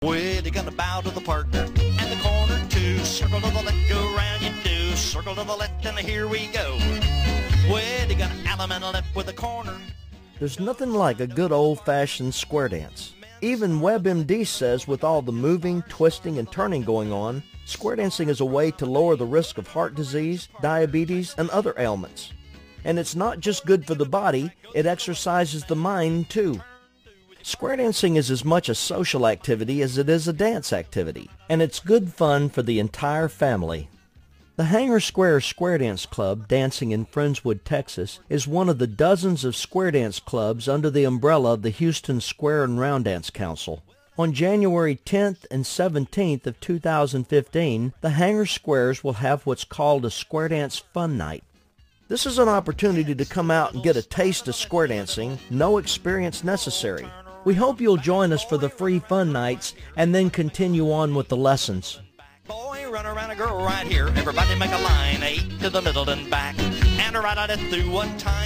Well, you're gonna bow to the partner and the corner too. Circle to the left, go round you do. Circle to the left, and here we go. Well, you're gonna alum and a left with the corner. There's nothing like a good old-fashioned square dance. Even WebMD says with all the moving, twisting, and turning going on, square dancing is a way to lower the risk of heart disease, diabetes, and other ailments. And it's not just good for the body, it exercises the mind too. Square dancing is as much a social activity as it is a dance activity, and it's good fun for the entire family. The Hangar Square Square Dance Club, dancing in Friendswood, Texas, is one of the dozens of square dance clubs under the umbrella of the Houston Square and Round Dance Council. On January 10th and 17th of 2015, the Hangar Squares will have what's called a Square Dance Fun Night. This is an opportunity to come out and get a taste of square dancing, no experience necessary. We hope you'll join us for the free fun nights and then continue on with the lessons. Boy, run around a girl right here. Everybody make a line, 8 to the middle and back. And right out it through one time.